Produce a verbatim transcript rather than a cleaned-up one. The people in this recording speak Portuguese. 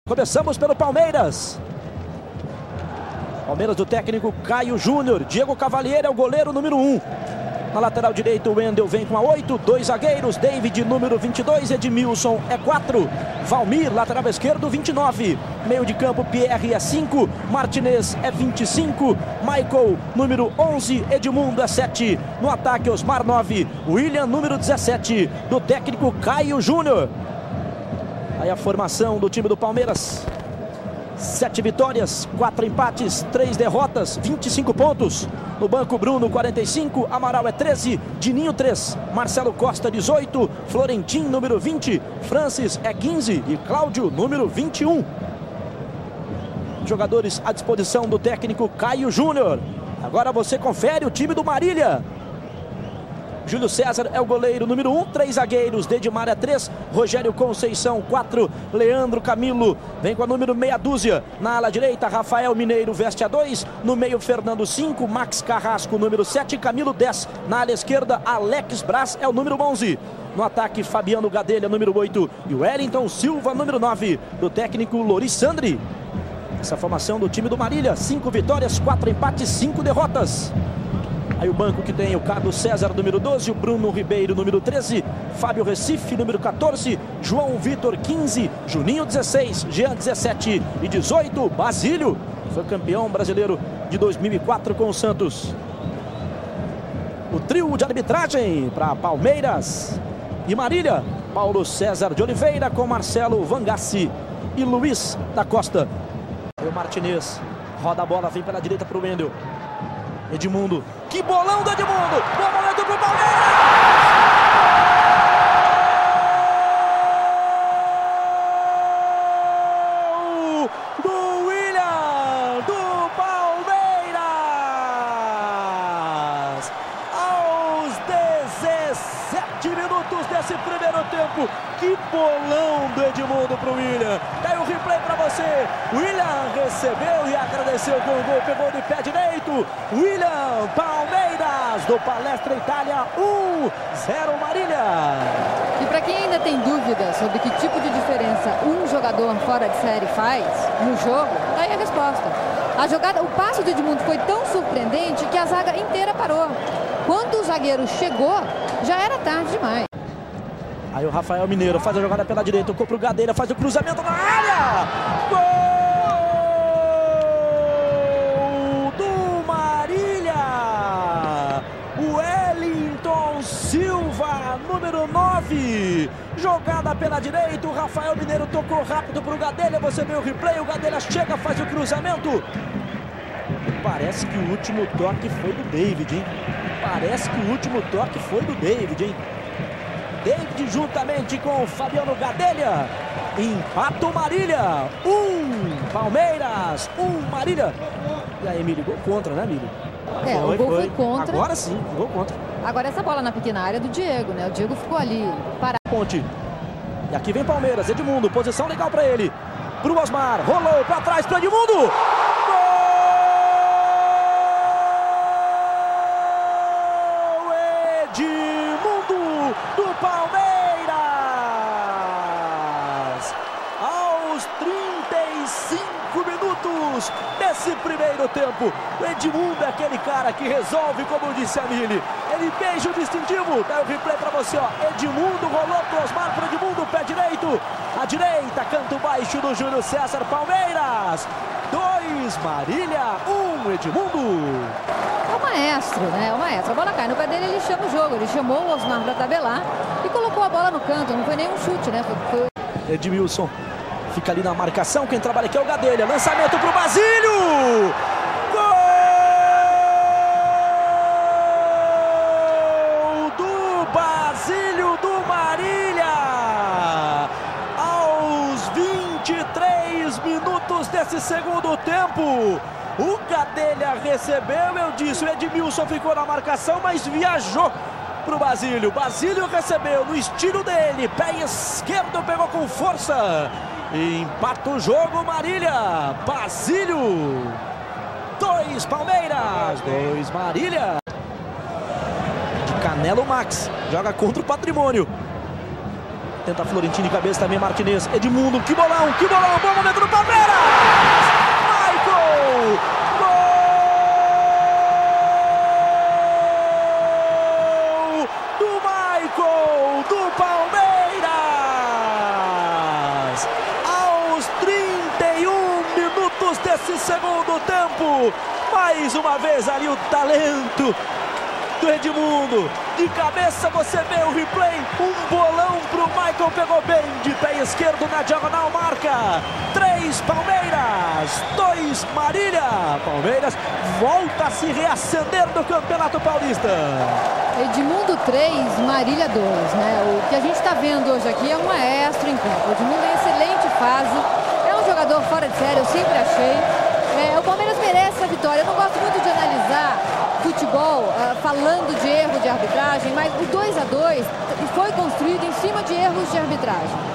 Começamos pelo Palmeiras. Palmeiras do técnico Caio Júnior. Diego Cavalieri é o goleiro número um. Na lateral direita, o Wendel vem com a oito. Dois zagueiros. David, número vinte e dois. Edmilson é quatro. Valmir, lateral esquerdo, vinte e nove. Meio de campo, Pierre é cinco. Martinez é vinte e cinco. Michael, número onze. Edmundo é sete. No ataque, Osmar, nove. William, número dezessete. Do técnico Caio Júnior. Aí a formação do time do Palmeiras. Sete vitórias, quatro empates, três derrotas, vinte e cinco pontos. No banco, Bruno, quarenta e cinco, Amaral é treze, Dininho, três, Marcelo Costa, dezoito, Florentin, número vinte, Francis é quinze e Cláudio, número vinte e um. Jogadores à disposição do técnico Caio Júnior. Agora você confere o time do Marília. Júlio César é o goleiro número um, três zagueiros, Dedimar é três, Rogério Conceição quatro, Leandro Camilo vem com a número meia dúzia. Na ala direita, Rafael Mineiro veste a dois, no meio Fernando cinco, Max Carrasco número sete, Camilo dez. Na ala esquerda, Alex Braz é o número onze. No ataque, Fabiano Gadelha número oito e Wellington Silva número nove, do técnico Loris Sandri. Essa formação do time do Marília, cinco vitórias, quatro empates, cinco derrotas. Aí o banco que tem o Carlos César, número doze, o Bruno Ribeiro, número treze, Fábio Recife, número quatorze, João Vitor, quinze, Juninho, dezesseis, Jean, dezessete e dezoito, Basílio, foi campeão brasileiro de dois mil e quatro com o Santos. O trio de arbitragem para Palmeiras e Marília, Paulo César de Oliveira com Marcelo Vangassi e Luiz da Costa. Aí o Martinez roda a bola, vem pela direita para o Wendel. Edmundo, que bolão do Edmundo, bom momento pro Palmeiras! Gol do William, do Palmeiras! Aos dezessete minutos desse primeiro tempo, que bolão do Edmundo pro William! Daí o replay para você, William recebeu e agradeceu com o gol, pegou de pé direito, William, Palmeiras, do Palestra Itália, um a zero Marília. E para quem ainda tem dúvidas sobre que tipo de diferença um jogador fora de série faz no jogo, tá aí a resposta. A jogada, o passe do Edmundo foi tão surpreendente que a zaga inteira parou. Quando o zagueiro chegou, já era tarde demais. Aí o Rafael Mineiro faz a jogada pela direita, tocou pro Gadelha, faz o cruzamento na área! Gol do Marília! Wellington Silva, número nove. Jogada pela direita, o Rafael Mineiro tocou rápido pro Gadelha, você vê o replay, o Gadelha chega, faz o cruzamento. Parece que o último toque foi do David, hein? Parece que o último toque foi do David, hein? David juntamente com o Fabiano Gadelha. Empata o Marília. Um Palmeiras, um Marília. E aí, Emílio, gol contra, né, Emílio? É, foi, o gol foi. foi contra. Agora sim, gol contra. Agora essa bola na pequena área do Diego, né? O Diego ficou ali parado. Ponte. E aqui vem Palmeiras, Edmundo, posição legal pra ele. Pro Osmar, rolou pra trás pro Edmundo. Do Palmeiras, aos trinta e cinco minutos desse primeiro tempo, o Edmundo é aquele cara que resolve, como disse a Mili, ele beija o distintivo, dá o replay pra você, ó, Edmundo rolou pro Osmar, pro Edmundo, pé direito, à direita, canto baixo do Júlio César, Palmeiras, dois Marília, um Edmundo. É o maestro, né? É o maestro. A bola cai no pé dele, ele chama o jogo. Ele chamou o Osmar para tabelar e colocou a bola no canto. Não foi nenhum chute, né? Foi, foi... Edmilson fica ali na marcação. Quem trabalha aqui é o Gadelha. Lançamento pro Basílio! Gol do Basílio do Marília! Aos vinte e três minutos desse segundo tempo. O Gadelha recebeu, eu disse, o Edmilson ficou na marcação, mas viajou pro Basílio. Basílio recebeu no estilo dele, pé esquerdo, pegou com força. E empata o jogo, Marília. Basílio, dois Palmeiras, dois Marília. De Canelo Max, joga contra o Patrimônio. tenta Florentino de cabeça também, Martinez, Edmundo, que bolão, que bolão, bom momento do Palmeiras! Michael! Gol do Michael, do Palmeiras! Aos trinta e um minutos desse segundo tempo, mais uma vez ali o talento do Edmundo, de cabeça você vê o replay, um bolão pro Michael, pegou bem de pé esquerdo na diagonal, marca três Palmeiras, dois Marília. Palmeiras volta a se reacender no Campeonato Paulista. Edmundo três, Marília dois, né? O que a gente está vendo hoje aqui é um maestro em campo. O Edmundo em excelente fase, é um jogador fora de série, eu sempre achei. É, o Palmeiras merece a vitória. Eu não gosto muito de analisar futebol uh, falando de erro de arbitragem, mas o dois a dois foi construído em cima de erros de arbitragem.